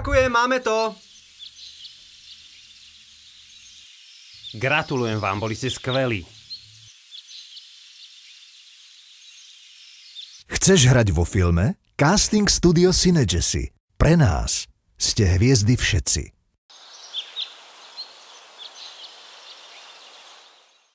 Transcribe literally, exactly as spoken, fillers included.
Ďakujem, máme to. Gratulujem vám, boli ste skvelí. Chceš hrať vo filme? Casting Studio Cinegesy. Pre nás ste hviezdy všetci.